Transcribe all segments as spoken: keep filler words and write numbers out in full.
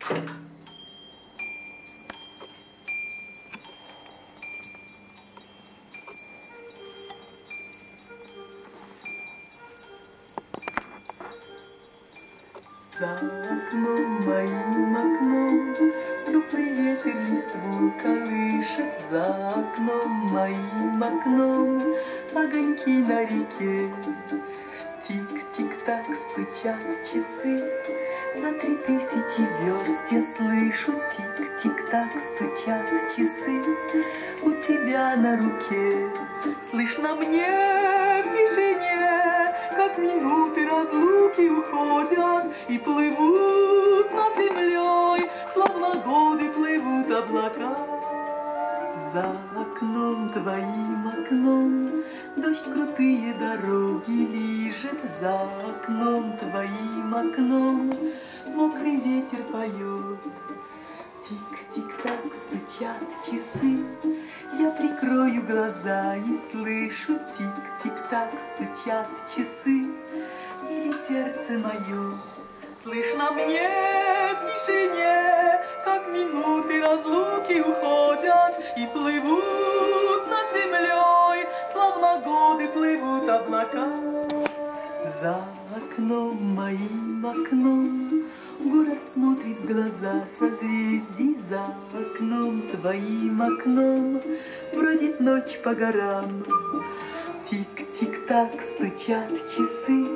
За окном, моим окном, теплый ветер листву колышет. За окном, моим окном, огоньки на реке. Тик-тик-так стучат часы, за три тысячи верст я слышу. Тик-тик-так стучат часы у тебя на руке. Слышно мне в тишине, как минуты разлуки уходят и плывут над землей, словно годы плывут облака. За окном, твоим окном, дождь крутые дороги лижет. За окном, твоим окном, мокрый ветер поет. Тик-тик-так стучат часы, я прикрою глаза и слышу. Тик-тик-так стучат часы, или сердце мое. Слышно мне в тишине, как минуты разлуки уходят и плывут над землей, словно годы плывут облака. За окном, моим окном, город смотрит в глаза созвездий. За окном, твоим окном, бродит ночь по горам. Тик-тик-так стучат часы.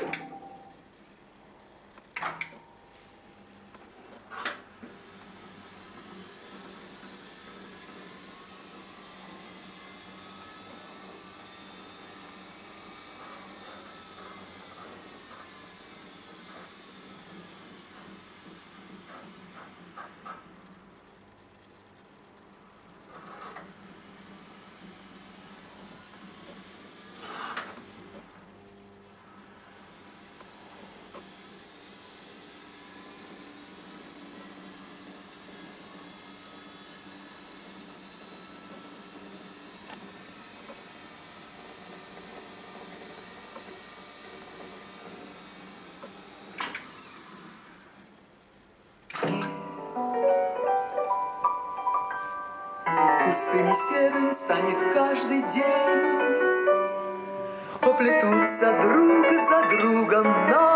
Пустым и серым станет каждый день, поплетутся друг за другом на